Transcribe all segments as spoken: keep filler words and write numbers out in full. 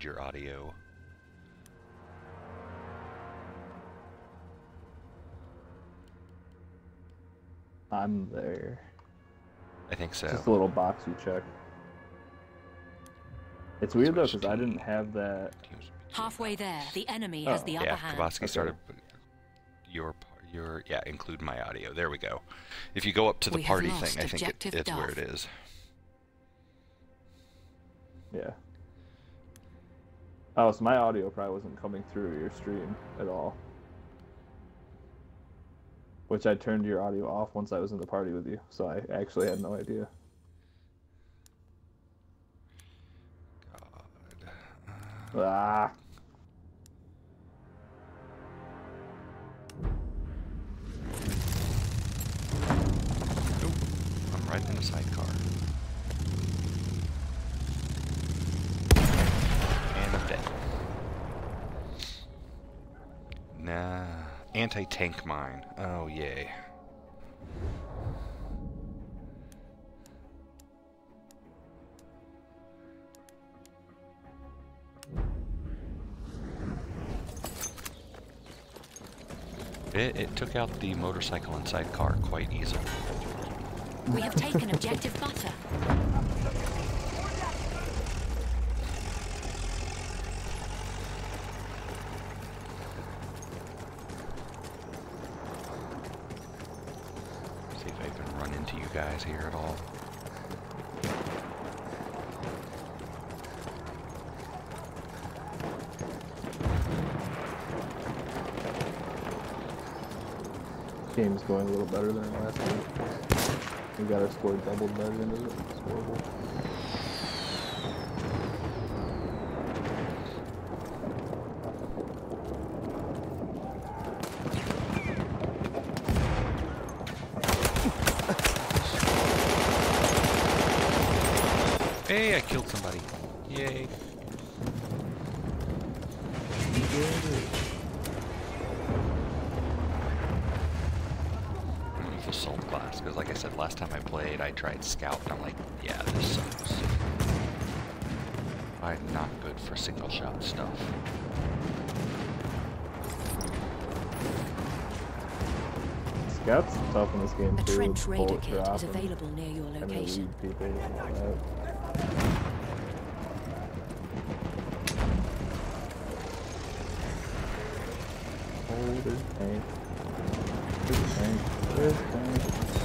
need your audio. I'm there. I think so. Just a little box you check. It's weird though, because I didn't have that. Halfway there, the enemy Oh. has the upper Yeah, hand. Kowalski Okay. started your your yeah, include my audio. There we go. If you go up to the We have party lost thing, I think it, objective it's where Duff. it is. Yeah. Oh, so my audio probably wasn't coming through your stream at all. Which I turned your audio off once I was in the party with you, so I actually had no idea. God. Ah. Nope. I'm right in the sidecar. And I'm dead. Nah. Anti-tank mine. Oh, yay. It, it took out the motorcycle and sidecar quite easily. We have taken objective butter. See if I can run into you guys here at all. Game's going a little better than last week. We got our score doubled by the end of it. It's horrible. Hey, I killed somebody. Yay. Use assault class, because like I said, last time I played, I tried scout, and I'm like, yeah, this sucks. I'm not good for single shot stuff. Scout's tough in this game A too. trench raider Bullet kit drop is and available near your having to location. lead people and all that. Oh, there's a tank. There's a tank. There's a tank.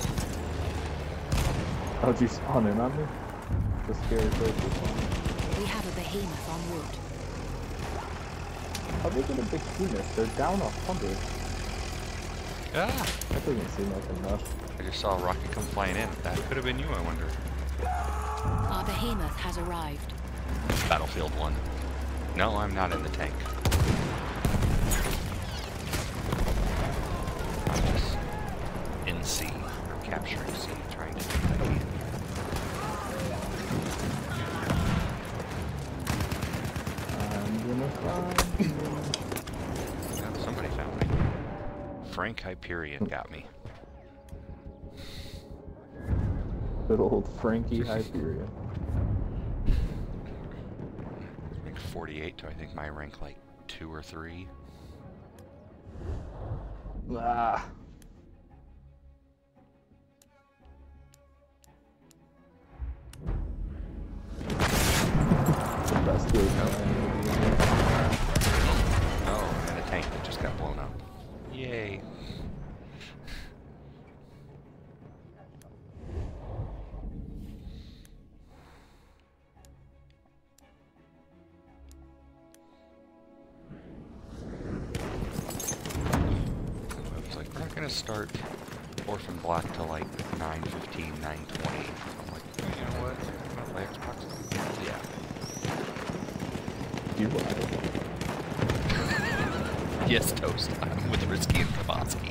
Oh, did you spawn in on me? The scary place to spawn. We have a behemoth en route. How big are the big penis? They're down a hundred. Ah! That doesn't seem like enough. I just saw a rocket come flying in. That could have been you, I wonder. Our behemoth has arrived. Battlefield one. No, I'm not in the tank. I'm just in C, or capturing C, trying to do what I can. I'm gonna find you. Oh, somebody found me. Frank Hyperion got me. Good old Frankie Hyperion. Rank forty-eight to I think my rank like two or three. Ah. The best way Oh, and a tank that just got blown up. Yay. It's like, we're not going to start Orphan Black till like nine fifteen, nine twenty. I'm like, you know what? I'm going to play Xbox? Yeah. You are. Yes, Toast. I'm with Risky and Kowalski.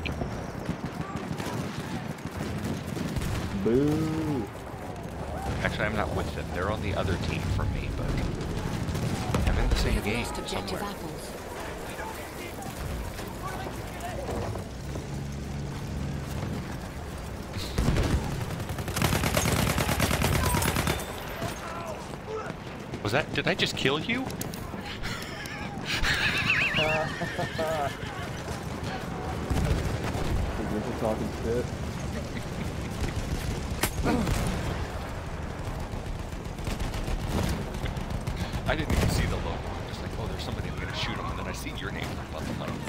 Boo. Actually, I'm not with them. They're on the other team from me, but I'm in the We same have game lost objective somewhere. apples. Was that? Did I just kill you? You're just talking shit. I didn't even see the logo. I'm just like, oh, there's somebody, I'm gonna shoot him, and then I see your name pop up. I'm like,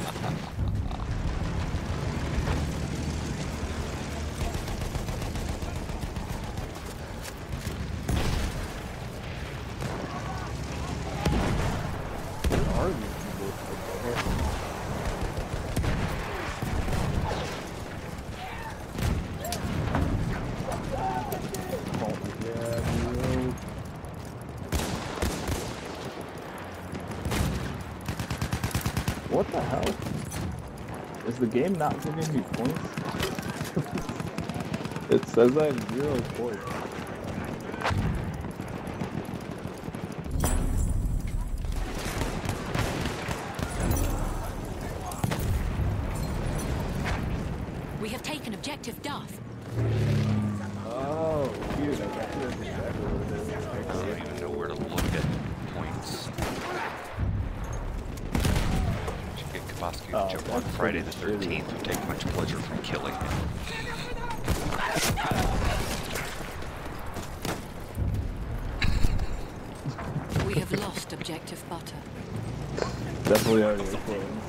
Where are these people? Oh, yeah, bro. What the hell? Is the game not giving me points? It says I have zero points. We have taken objective Duff. Oh, cute. I got you exactly what it is. I don't even know where to look at points. Should get Kabowski to Oh, jump on that's Friday the pretty shitty. thirteenth. We take much pleasure from killing him. We have lost objective butter. Definitely already recording.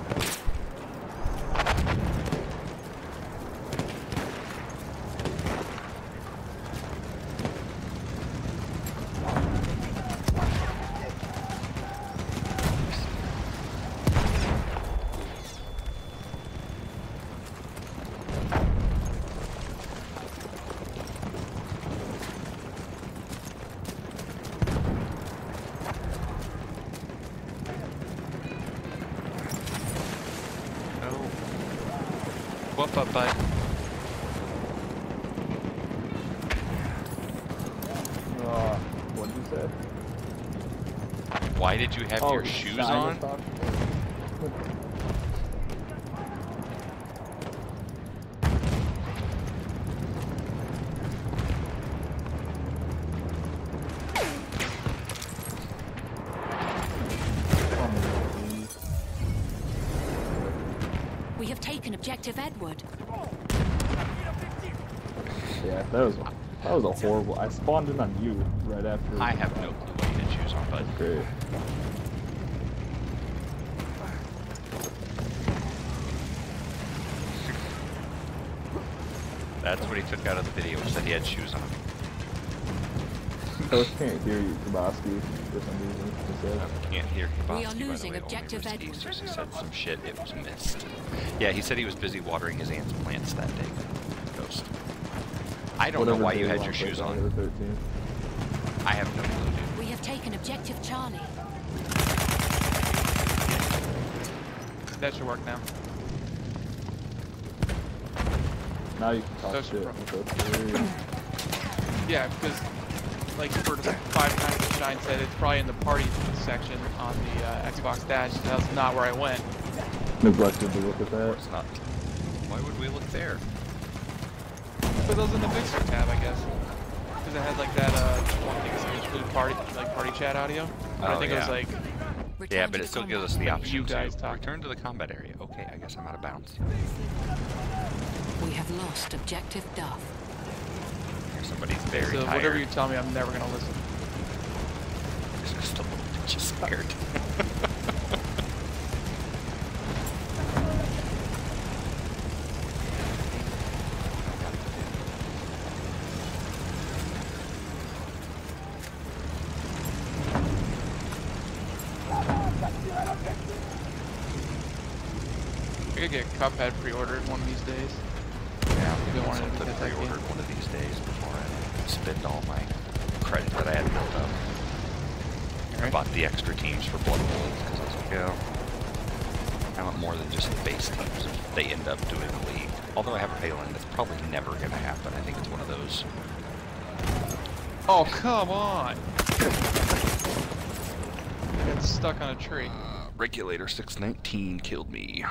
Whoop up, bud. Uh, what'd you say? Why did you have Oh, your shoes China on? talk? We have taken objective Edward. Yeah, that was that was a horrible. I spawned in on you right after. I have no clue what you had shoes on, bud. Great. That's what he took out of the video, was that he had shoes on. I can't hear you, Kabowski, for some reason. He said. I can't hear Kabowski, We are by the losing way, only objective was Edward. Easter, so he said some shit, it was missed. Yeah, he said he was busy watering his aunt's plants that day. Ghost. I don't know Whatever why day you had want your to play shoes Friday on. the thirteenth. I have no clue, dude. We have taken objective Charlie. That should work now. Now you can talk That's shit. rough. That's great. Yeah, because like for the five times that Shine said, it's probably in the party section on the uh, Xbox Dash. That's not where I went. Neglected to look at that. It's not. Why would we look there? But those in the Mixer tab, I guess. Because it had like that uh, one thing that said include party, like party chat audio. And I Oh, think it was yeah. like, Return Yeah, to but the it still combat. gives us the option you to guys talk. return to the combat area. Okay, I guess I'm out of bounds. We have lost objective Duff. Here's somebody's very so tired. whatever you tell me, I'm never gonna listen. He's just a little bit just scared. I could get Cuphead pre-ordered one of these days. Yeah, I've been I wanting to something get that game. pre-ordered one of these days before I spend all my credit that I had built up. I Right? bought the extra teams for Blood Bowl because I was like, yeah, I want more than just the base teams if they end up doing a league. Although I have a feeling that's probably never going to happen. I think it's one of those. Oh, come on! Got stuck on a tree. Uh, Regulator six nineteen killed me.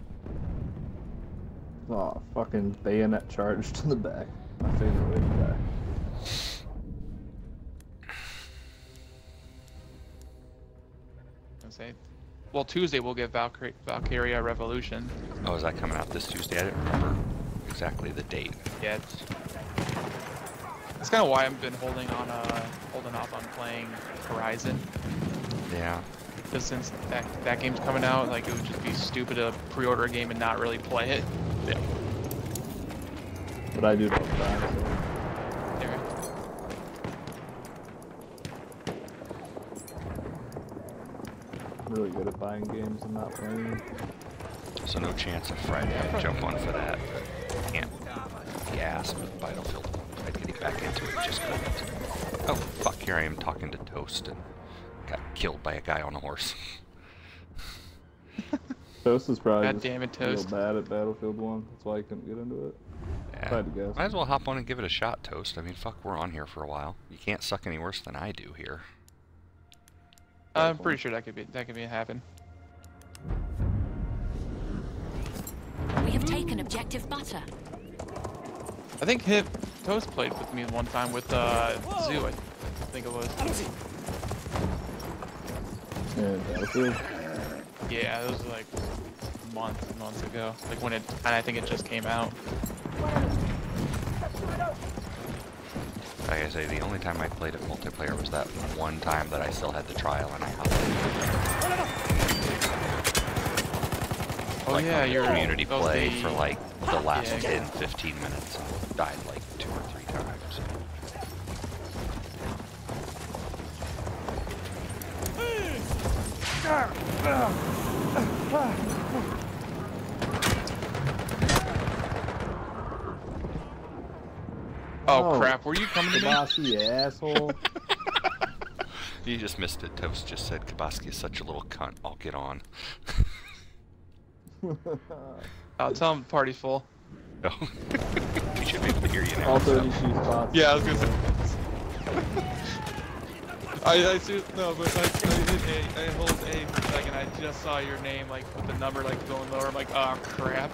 Oh, fucking bayonet charge to the back. My favorite way to die. I say, well, Tuesday we'll get Valkyrie, Valkyria Revolution. Oh, is that coming out this Tuesday? I didn't remember exactly the date. Yeah, it's, that's kind of why I've been holding on, uh, holding off on playing Horizon. Yeah. Because since that that game's coming out, like it would just be stupid to pre-order a game and not really play it. Yeah. But I do love that. So. There. I'm really good at buying games and not playing them. So no chance of Friday I'd jump on for that. But can't gas with Battlefield. I'd get back into it, just couldn't. Oh, fuck, here I am talking to Toast and got killed by a guy on a horse. Toast is probably God just damn it, real Toast. bad at Battlefield one. That's why I couldn't get into it. If I Yeah. had to guess. Might as well hop on and give it a shot, Toast. I mean, fuck, we're on here for a while. You can't suck any worse than I do here. I'm pretty sure that could be that could be happen. We have taken objective butter. I think Hip Toast played with me one time with uh, Zoo. I think it was. And Battlefield. Yeah, it was like months and months ago. Like when it, and I think it just came out. Like I say, the only time I played it multiplayer was that one time that I still had the trial and I hopped in. Oh Like yeah, on the you're community that was play the- for like the last Yeah. ten, fifteen minutes and died like two or three times. Oh Oh. crap! Were you coming to me? Bossy asshole. You just missed it. Toast just said Kabaski is such a little cunt. I'll get on. I'll tell him the party's full. No. He should be able to hear you now. All so. thirty shoots boss. Yeah, I was gonna say. I I see no, but I, I hit A. I hold A for a second. I just saw your name like with the number like going lower. I'm like, oh crap.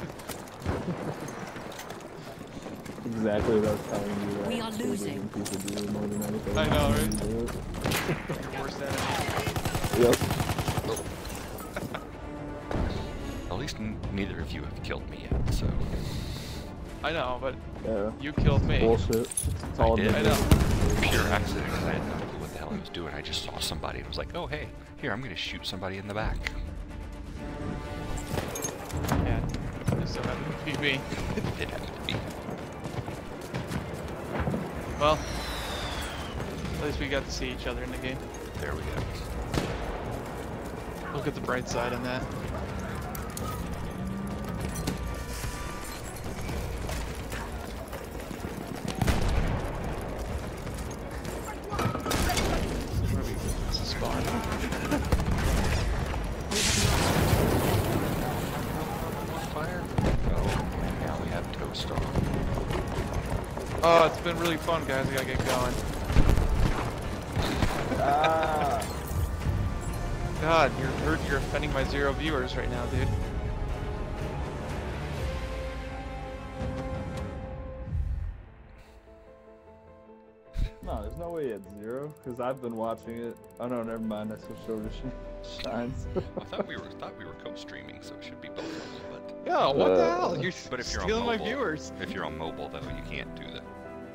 Exactly what I was telling you. That We are Cable losing. and people do more than anything. I know, right? You do it. Your worst enemy. Yep. At least n neither of you have killed me yet, so. I know, but Yeah. you killed me. Bullshit. It's all I did. I know. Pure accident, because I had no clue what the hell I was doing. I just saw somebody and was like, oh hey, here, I'm gonna shoot somebody in the back. Yeah. Just so happened to be me. It happened to be. Well, at least we got to see each other in the game. There we go. Look at the bright side on that. Where are we? This is spawn. Fire? Oh, now we have Toast on. Oh, it's been really fun, guys. We gotta get going. Ah. God, you're hurt. You're offending my zero viewers right now, dude. No, there's no way it's zero, because I've been watching it. Oh no, never mind, I switched over to Sh Shines. I thought we were thought we were co-streaming, so it should be both of us. But Yeah, what the Uh, hell? You're but if you're on stealing my mobile, viewers. if you're on mobile though, you can't do that.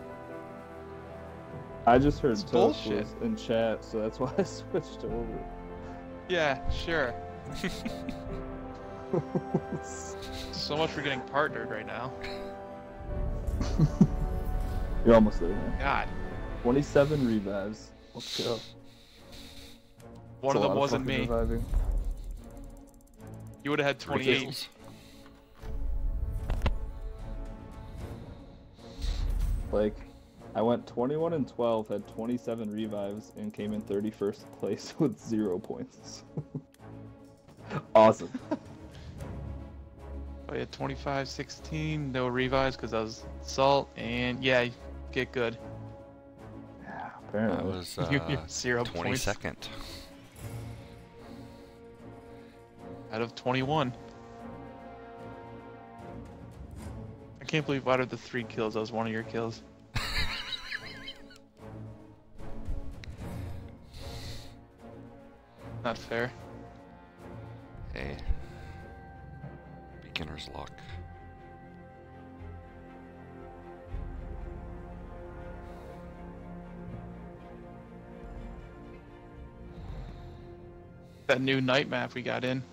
I just heard It's Toast bullshit. was in chat, so that's why I switched over. Yeah, sure. So much for getting partnered right now. You're almost there, man. God, twenty-seven revives. Let's go. one That's of a them lot wasn't fucking me. reviving. You would have had Three twenty-eight. kills. Like, I went twenty-one and twelve, had twenty-seven revives, and came in thirty-first place with zero points. Awesome. I had twenty-five, sixteen, no revives because I was salt, and yeah, get good. Yeah, That apparently. was You- uh, you're zero points. twenty-second. Out of twenty-one. I can't believe out of the three kills, that was one of your kills. Not fair. Hey. Beginner's luck. That new night map we got in.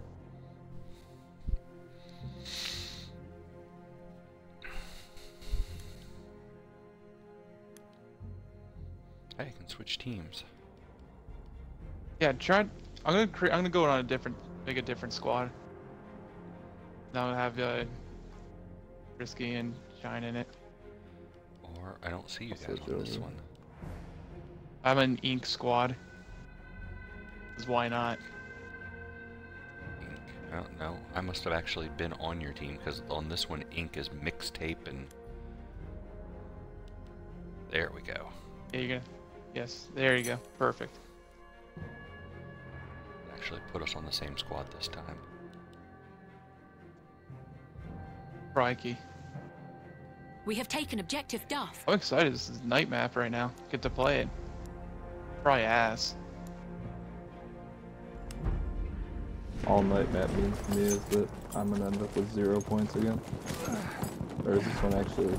Hey, I can switch teams. Yeah, try. I'm gonna create. I'm gonna go on a different, make a different squad. Now I have uh, Risky and Shine in it. Or I don't see you I'll guys switch on this over. one. I'm an Ink squad. 'Cause why not? Ink. I don't know. I must have actually been on your team because on this one, Ink is mixtape and. There we go. Yeah, you're gonna. Yes, there you go. Perfect. Actually put us on the same squad this time. Crikey. We have taken objective Duff. I'm excited. This is night map right now. Get to play it. Probably ass. All night map means to me is that I'm gonna end up with zero points again. Or is this one actually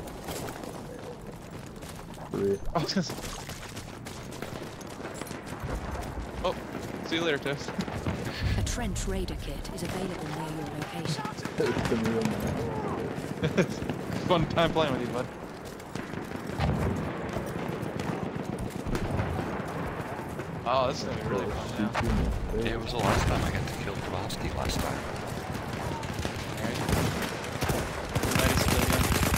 three? I was gonna say- Oh, see you later, Toast. A trench raider kit is available near your location. It's been real nice. Fun time playing with you, bud. Oh, this is gonna be really fun now. Yeah, it was the last time I got to kill Kowalski last time. Alright. Nice, Lillian.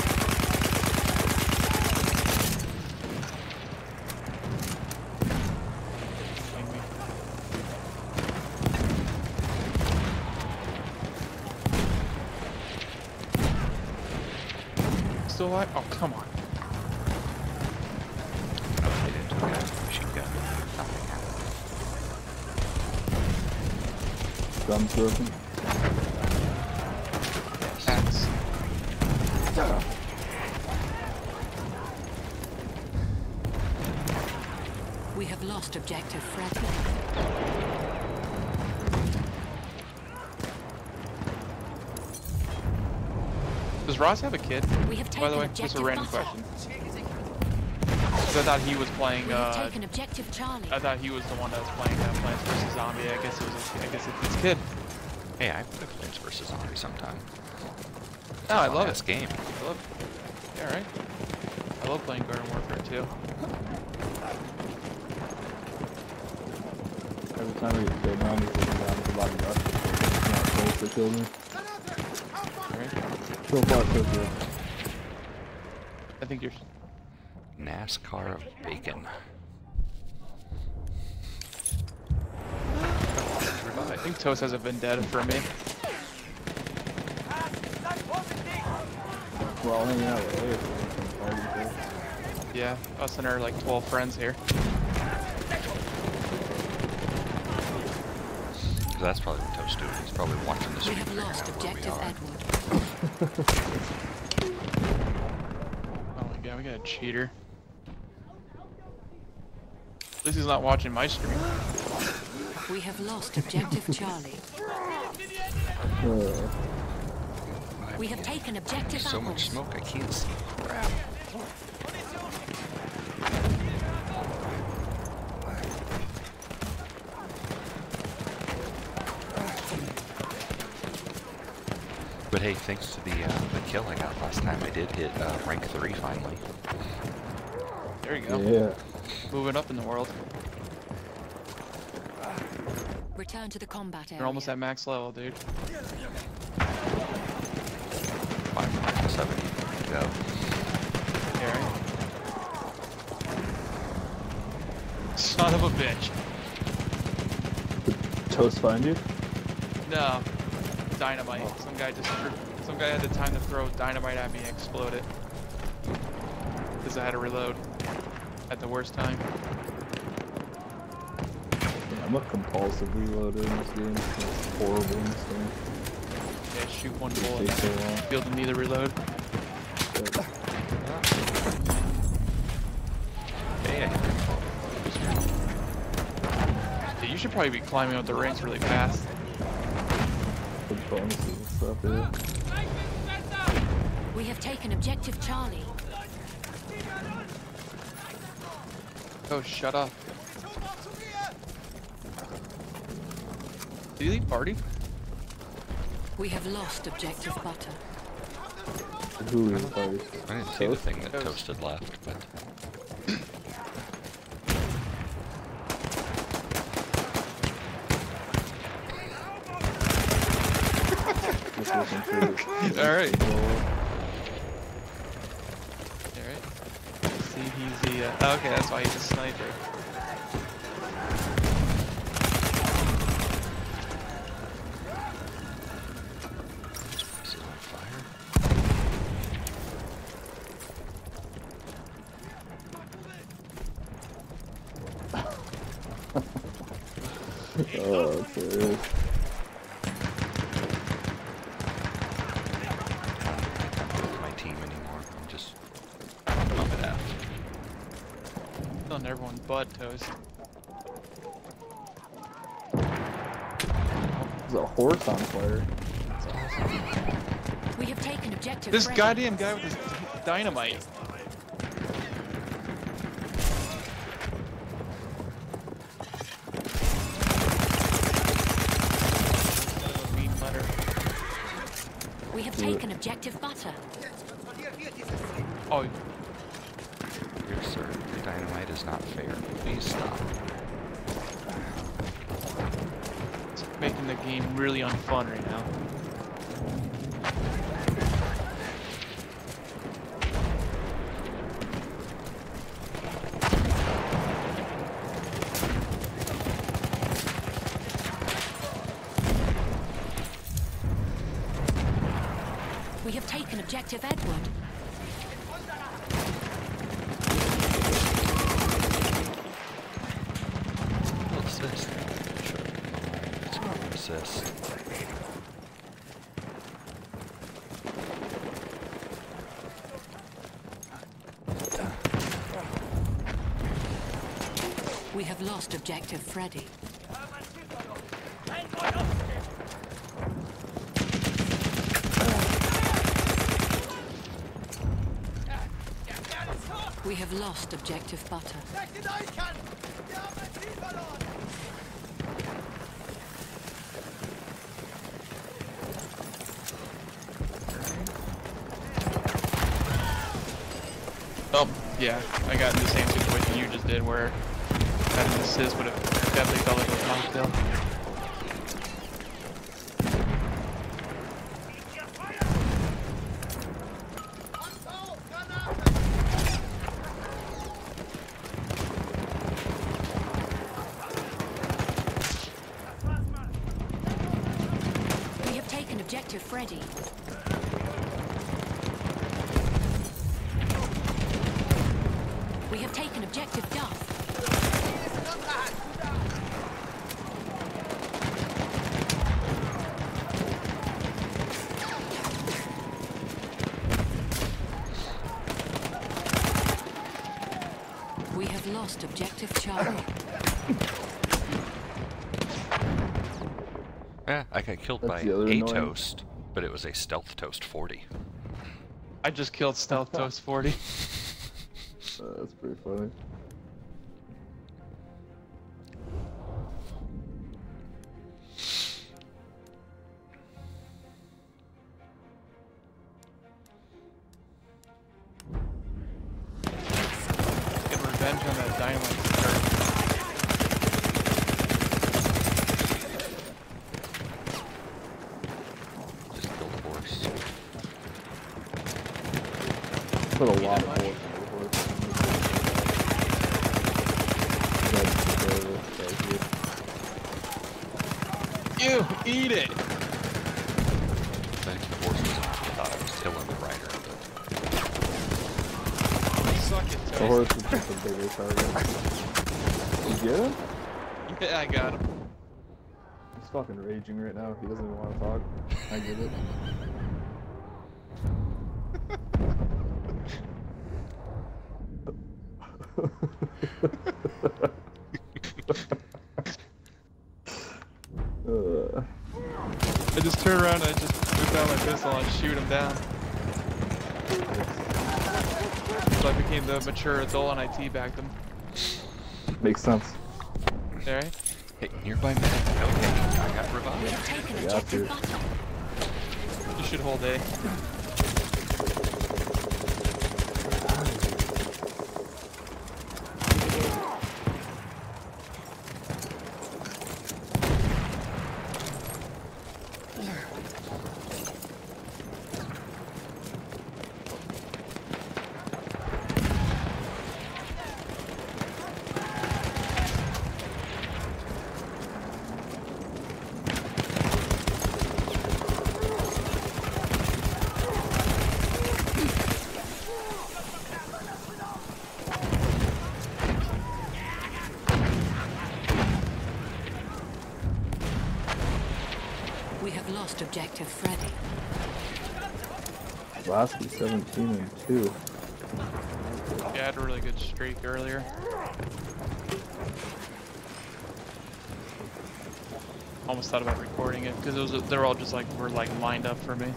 Kidding me. Still alive? Oh, come on. I'll get into it, guys. Machine gun. Gun's broken. Axe. We have lost objective Fred. Does Ross have a kid? We have By taken the way, just objective a random Butter. question. 'Cause I thought he was playing. We have Uh, taken objective Charlie. I thought he was the one that was playing uh, Plants versus Zombie. I guess it was. A, I guess it's his kid. Hey, I play Plants versus Zombies sometime. No, I love This it. game. I love it. Yeah, right. I love playing Garden Warfare too. Every time I get killed now, I'm just looking down at the bottom left. It's not close to kill me. Alright. So far, so good. I think you're. NASCAR of Bacon. I think Toast has a vendetta for me. We're all hanging out with Ace. Yeah, us and our like twelve friends here. Because that's probably what Toast's doing. He's probably watching the We stream have figuring lost out where we objective are. Edward. Oh my god, we got a cheater. At least he's not watching my stream. We have lost objective Charlie. Uh, We have taken objective So much Apples. smoke, I can't see crap. But hey, thanks to the uh, the kill I got last time, I did hit uh, rank three finally. There you go. yeah. Moving up in the world. Return to the combat area. You're almost at max level, dude. five hundred seventy to go. Yeah, right? Son of a bitch. Toast find you? No. Dynamite. Some guy just threw, some guy had the time to throw dynamite at me and explode it. Because I had to reload at the worst time. Yeah, I'm a compulsive reloader in this game. It's horrible in this game. Yeah, shoot one It bullet takes so long. and be able to neither reload. But Hey, I hit Yeah, you should probably be climbing up the ranks really fast. bonuses and stuff, yeah. We have taken objective Charlie. Oh, shut up. Did you leave party? We have lost objective butter. Who is party? I didn't see the Toast? thing that Toast. Toasted left, but Just looking for Alright. control. Alright. See, he's the. Uh, oh, okay, that's why he's a sniper. is it on fire? Oh, that's hilarious. I'm not with my team anymore. I'm just I'm up at F. Killing everyone but Toast. There's a horse on fire. We have taken objective This Freddy. goddamn guy with his dynamite. Mean letter. We have taken objective butter. Oh, Dear sir, your dynamite is not fair. Please stop. it's making the game really unfun right now. We have taken objective Edward. Assist. Sure. It's not an assist. We have lost objective Freddy. We have lost objective butter. Oh, yeah, I got in the same situation you just did where having an assist would have definitely felt like a long kill. We have taken objective Freddy. We have taken objective Duff. We have lost objective Charlie. Yeah, I got killed That's by the other a annoying- toast, but it was a stealth toast forty. I just killed Stealth Toast forty. Uh, that's pretty funny. Get revenge on that dynamite turret. Just killed a horse. Put a You lot did of much? horse on the horse. That's the right here. You eat it! Thank the horse was I thought I was killing the rider, but Suck it, The Toast. horse is just a bigger target. You get him? Yeah, I got him. He's fucking raging right now. He doesn't even want to talk. I get it. uh. I just turn around and I just whip out my pistol and shoot him down. So I became the mature adult and I teabagged him. Makes sense. Alright? Hey, nearby medic. Okay, I got We revived. have taken Yeah, objective dude. butter. You should hold A. We have lost objective Freddy. Lasky seventeen and two. Yeah, I had a really good streak earlier. Almost thought about recording it because it was they're all just like were like lined up for me.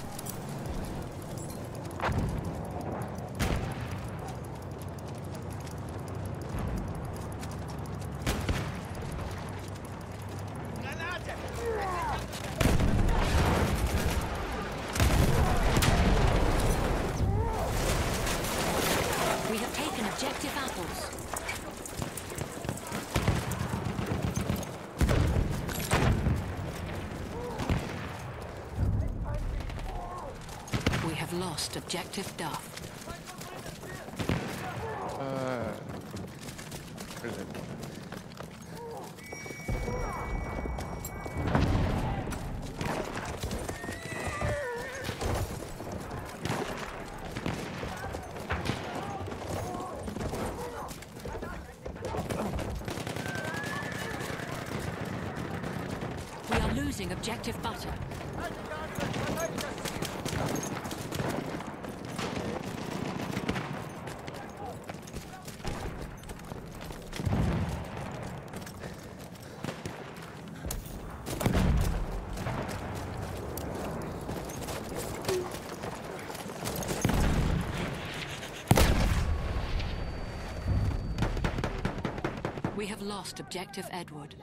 We have taken objective apples. We have lost objective Duff. Uh, where is it? We are losing objective butter. We have lost objective Edward.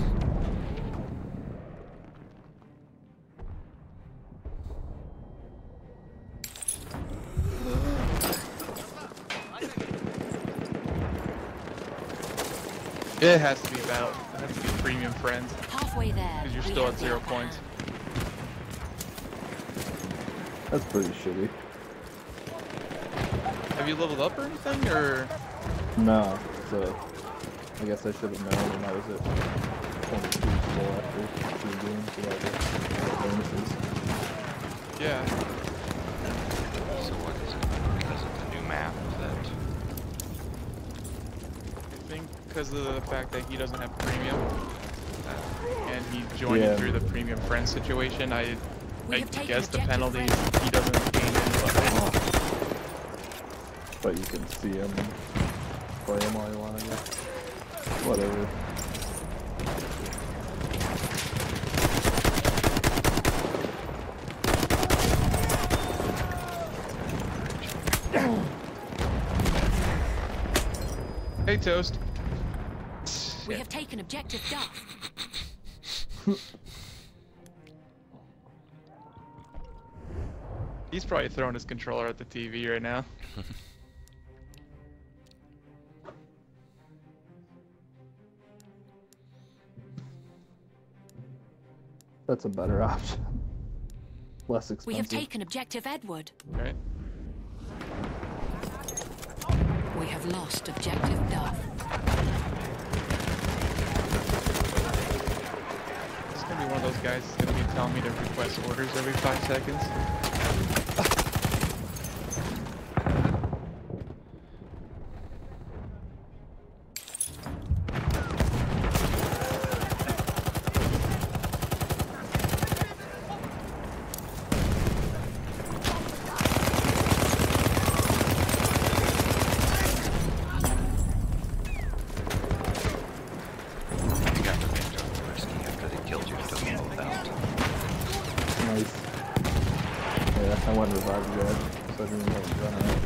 It has to be about. It has to be premium friends Halfway there. because you're we still have at the zero upper points. hand. That's pretty shitty. Have you leveled up or anything, or? No, so I guess I should have known when I was at twenty-two full after two games without the bonuses. Yeah. So what is it? Because of the new map that... I think because of the fact that he doesn't have premium, Uh, and he joined Yeah. it through the premium friend situation. I, We I have taken guess the objective penalties friend. he doesn't gain any levels. But you can see him and play him all you want, I guess. Whatever. Hey, Toast. We have taken objective Duff. He's probably throwing his controller at the T V right now. That's a better option. Less We have expensive. taken objective Edward. Right? We have lost objective Duff. It's gonna be one of those guys that's gonna be telling me to request orders every five seconds. you got revenge on Tversky after they killed you and took them both out. Nice. Yeah, I went to revive you guys, so I didn't even have to run out.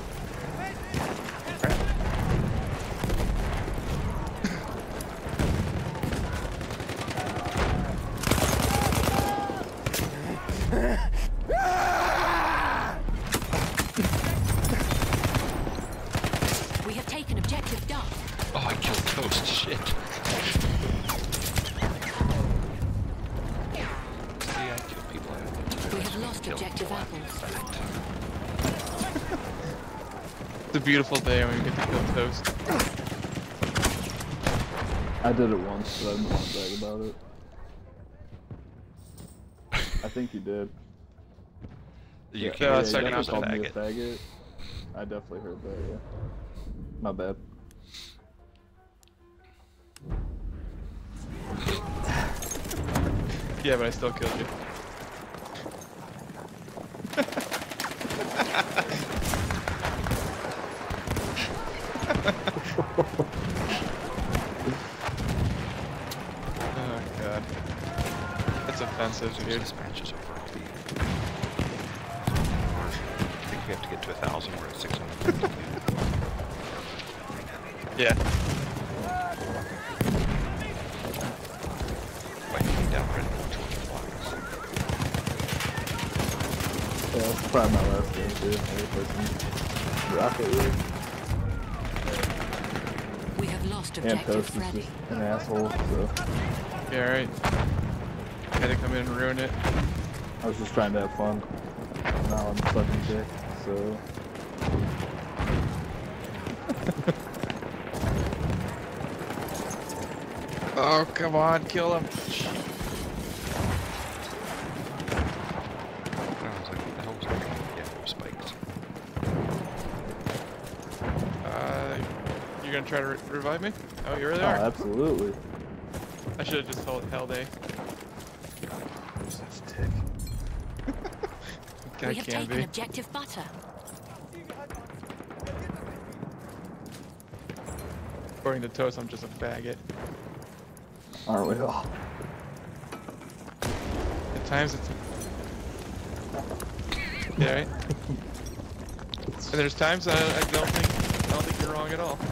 We have taken objective Duff. Oh, I killed Toast. Shit. See, I kill people. I We have lost kill objective people. apples. It's a beautiful day when we get to kill Toast. I did it once, but I didn't want to brag about it. I think you did. You Yeah, can't yeah, you second definitely after called me a faggot. faggot. I definitely heard that, yeah. My bad. Yeah, but I still killed you. Oh god. That's offensive, Dude, dude. this match is over. I think we have to get to a thousand. We're at six hundred fifty. Yeah. Wait, you down red torch blocks. Yeah, it's probably my last game too. Maybe play some Rocket League. We have lost And objective Toast is Freddy. just an asshole, so Yeah, alright. Had to come in and ruin it. I was just trying to have fun. Now I'm sucking dick, so... Oh, come on, kill him. I was like, what the hell was that? Yeah, it was spiked. Uh, you gonna try to re revive me? Oh, you really Oh, are. absolutely. I should have just held, held A. I'm such a tick. I We have can taken be. objective Butter. According to Toast, I'm just a faggot. Aren't we all? At times it's... Yeah, right? And there's times I, I don't think I don't think you're wrong at all.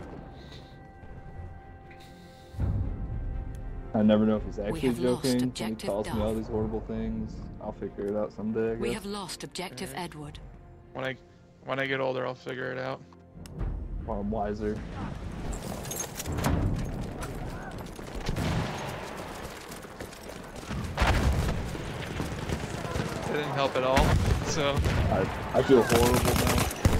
I never know if he's actually have lost joking when he objective calls me Duff. all these horrible things. I'll figure it out someday, I We guess. have lost objective Okay. Edward. When I when I get older, I'll figure it out. Or I'm wiser. It didn't help at all. So. I, I feel horrible now.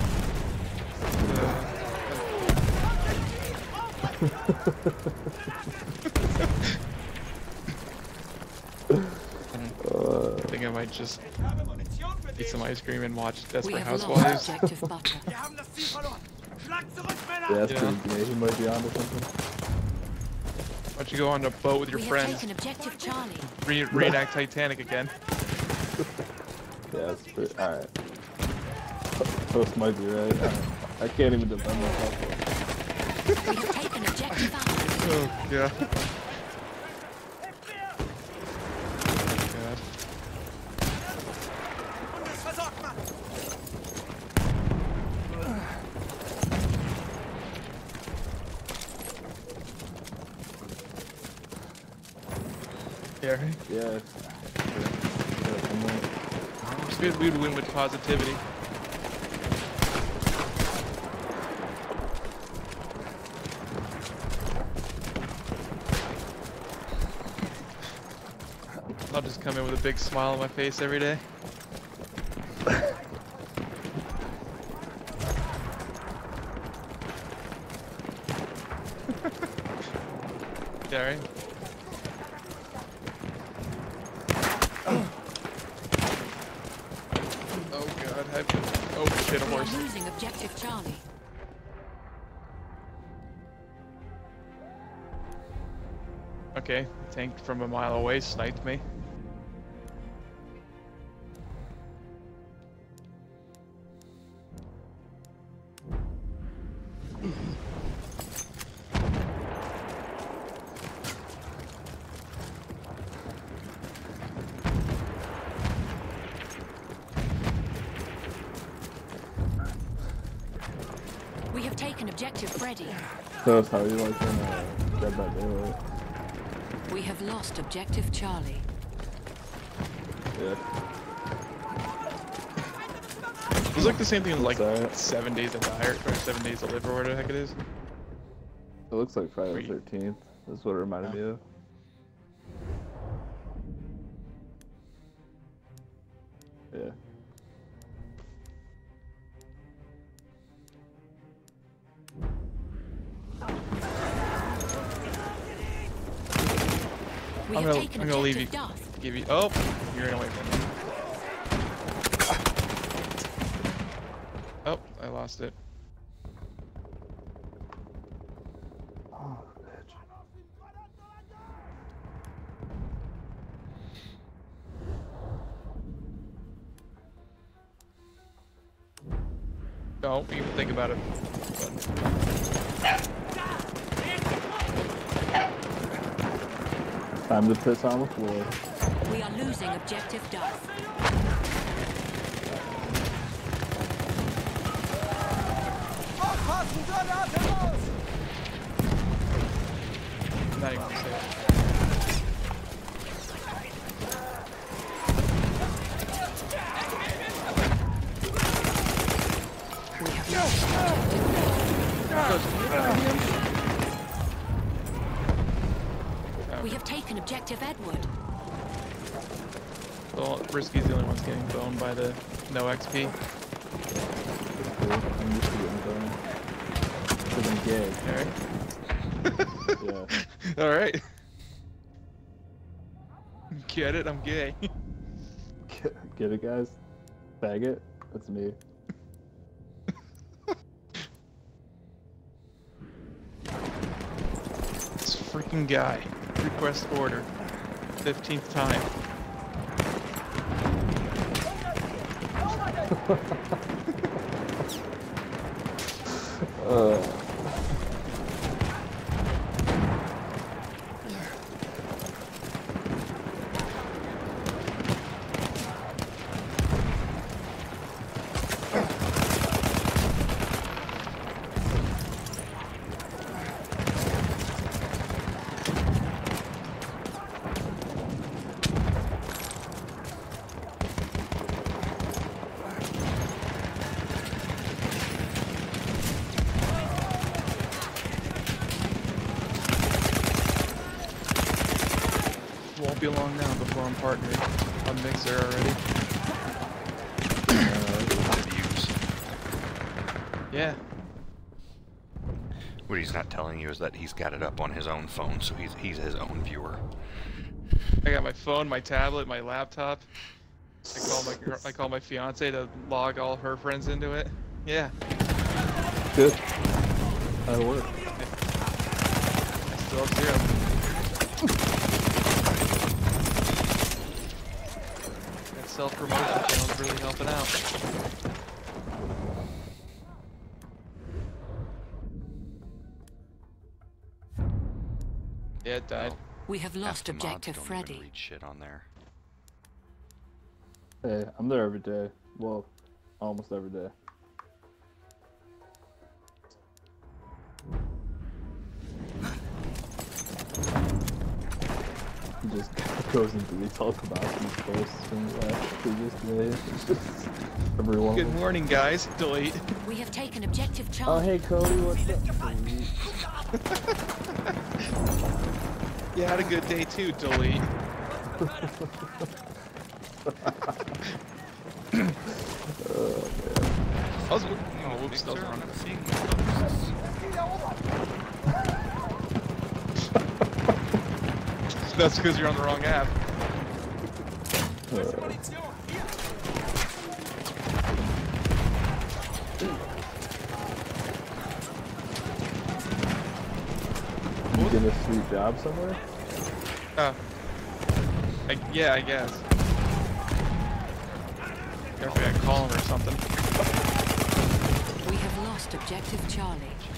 Uh, I think I might just eat some ice cream and watch We Desperate have lost Housewives. objective Butter. yeah, that's Yeah. pretty gay. He might be onto something. Why don't you go on a boat with your We have friends, taken objective Charlie. re reenact Titanic again? Yeah, that's pretty. Alright. Toast might be right. I, I can't even defend myself. We have taken objective Alpha. Oh god. Oh god. Yeah, right? Yeah. yeah. yeah I'm right. It's good we'd win with positivity. I'll just come in with a big smile on my face every day. Yeah, right? Oh god, I've been... Oh shit, a We are horse. losing objective Charlie. Okay, the tank from a mile away sniped me. taken objective Freddy. Toast, how are you liking uh, Dead by Daylight? We have lost objective Charlie. Yeah. It was like the same thing as like Alright. seven days to die or, or seven days to live or whatever the heck it is. It looks like Friday Wait. the thirteenth. That's what it reminded Oh. me of. Yeah. We I'm have gonna, taken I'm gonna leave you. objective Duff. Give you. Oh, you're in away from me. Oh, I lost it. Oh, bitch. Don't even think about it. Time to piss on the floor. We are losing objective Duff. I'm not even gonna say it. We have lost We have taken objective Edward. Well, Risky's the only one getting boned by the no X P. That's cool. I'm used to getting burned. Because I'm gay. Alright. Yeah. Alright. Get it? I'm gay. Get, get it, guys? Faggot? That's me. This freaking guy. Request order. fifteenth time. Uh. Won't be long now before I'm partnered on Mixer already. Views. Yeah. What he's not telling you is that he's got it up on his own phone, so he's he's his own viewer. I got my phone, my tablet, my laptop. I call my girl, I call my fiance to log all her friends into it. Yeah. Good. That'll work. I still have zero. That self-promotion channel's really helping out. Yeah, it died. We have lost Half the mods objective don't even Freddy. read shit on there. Hey, I'm there every day. Well, almost every day. He just goes and deletes all Kowalski's posts from the last previous day. It's just everyone. Good morning, guys. Delete. We have taken objective Oh, Charlie. hey, Cody, what's up? You had a good day too. Delete. Oh, man. I was. Oh, whoops. That was wrong. That's because you're on the wrong app. Uh, you get a sweet job somewhere? Oh. I, yeah, I guess. Maybe I call him or something. We have lost objective Charlie.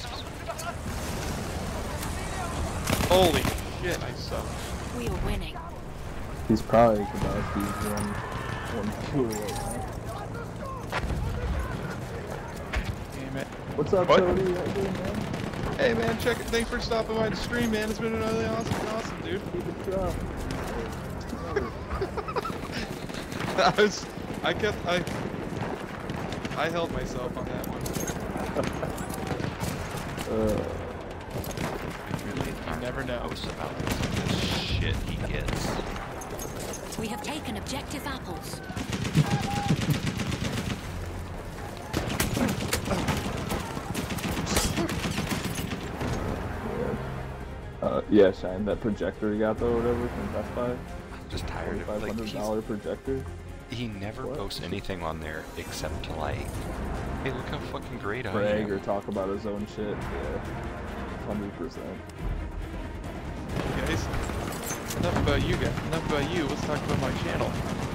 Holy shit, I suck. We are winning. He's probably Kowalski's one, one viewer right now. Damn it. What's up, What? Cody? How you doing, man? Hey man, check it. Thanks for stopping by the stream, man. It's been really awesome, awesome, dude. Keep it up. I was, I kept, I, I held myself on that one. Uh, Really You never know. knows about the shit he gets. We have taken objective apples. uh, yeah, Shine, that projector you got though, or whatever, from Best Buy, I'm just tired of five like hundred he's, dollar projector. he never What? posts anything on there except to like, hey, look how fucking great I Brag am. or talk about his own shit. Yeah, hundred percent. Guys, enough about you guys. Enough about you. Let's talk about my channel.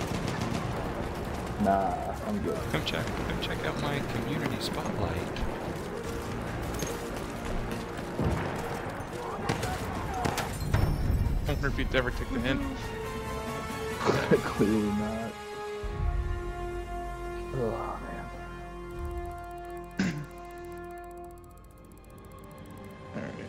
Nah, I'm good. Come check, come check out my community spotlight. I wonder if you'd ever take the hint. Clearly not. Oh man. Alright.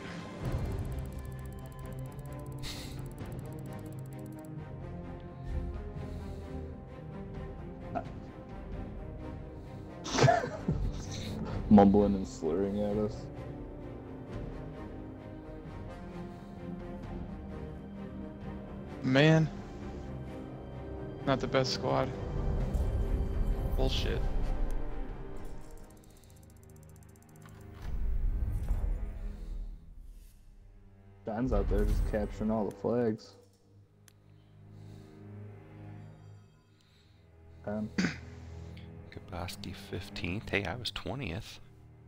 Mumbling and slurring at us. Man. Not the best squad. Bullshit. John's out there just capturing all the flags. Um, Kaboski fifteenth. Hey, I was twentieth.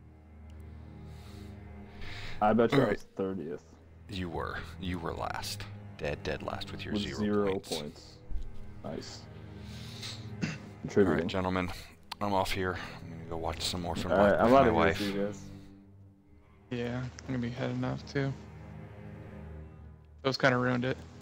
I bet you I Alright. was thirtieth You were. You were last. Dead, dead last with your with zero, zero points. points. Nice. All Contributing. right, gentlemen. I'm off here. I'm gonna go watch some more from All right, Black I'm with out my of here, wife. see you guys. Yeah, I'm gonna be heading off too. Those kind of ruined it.